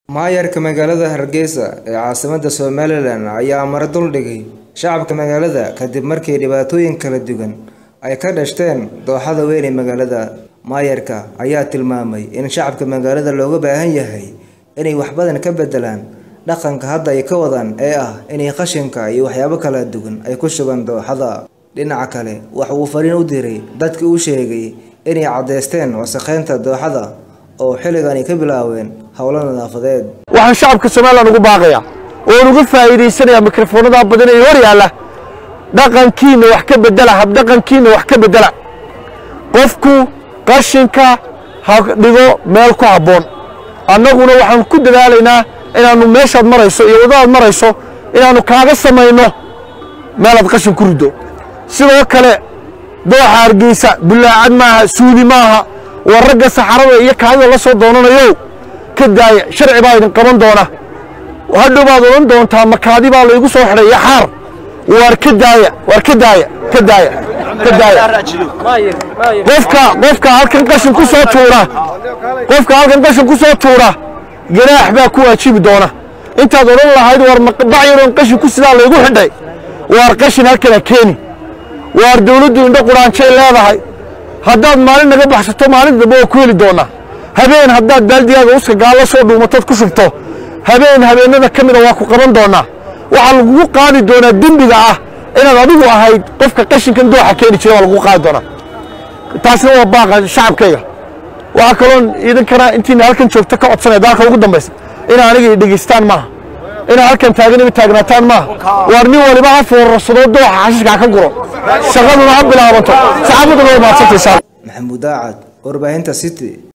maayarka magaalada Hargeysa ee caasimadda Somaliland ayaa mar dul dhigay shacabka magaalada kadib markii dhibaatooyin kala duwan ay ka dhashteen dooxada weyn ee magaalada. Maayarka ayaa tilmaamay in shacabka magaalada looga baahan yahay inay wax badan ka bedelaan dhaqanka hadda ay ka wadaan ee ah inay qashinka iyo waxyaabo kala duwan ay ku shuban dooxada. Dhinaca kale waxa uu fariin u diray dadka uu sheegay inay cadeysteen wasakheynta dooxada oo xilligan ay ka bilaaween hawlo nadaafadeed. waxaan shacabka Soomaaliland ugu baaqayaa oo ugu faa'iideysanayaa mikrofoonada badan ee hor yaala dhaqankiina wax ka bedela hab dhaqankiina wax ka bedela qofku qashinka ha dhigo meel ku haboon annaguna waxaan ku dadaalaynaa inaanu meeshaad marayso iyo wadaad marayso inaanu kaaga sameeyno meelaad qashin ku rido sidoo kale dooxa Hargeysa bulaacad maaha suuli maaha waraga saxarada iyo kaada la soo doonanayo ka daaya sharci baa idin qaban doona hadhow baad oran doontaa makaadi baa la igu soo xiray xaar war ka daaya qofka halkan qashin ku soo tuura ganaax baa ku waajibi doona intaad oran lahayd war maqbacayron qashin ku sidaa la igu xidhay war qashin halkan keeni war dawladdu indho quraanjay leedahay haddaad maalin naga baxsato maalin dambe oo ku heli doona habeen haddaad baaldigaaga uska gaalo soo dhuumatad ku shubto habeenada kamida waa ku qaban doona waxa lagu qaadi doona dambiga ah inaad adigu ahayd qofka qashinkan dooxa keeni jiray waa lagu qaadi doona taasina waa baaqa shacabkayga waxa kaloon idinkana intii halkan joogta ka codsanay dalka ugu dambaysa in aniga dhageystaan maaha in halkan taagan taagnaataan maaha war nin waliba ha foorarsado dooxa xashishka ka guro shaqaduna ha bilaabato saxaafaduna waa maasantay Maxamuud Daacad warbaahinta City.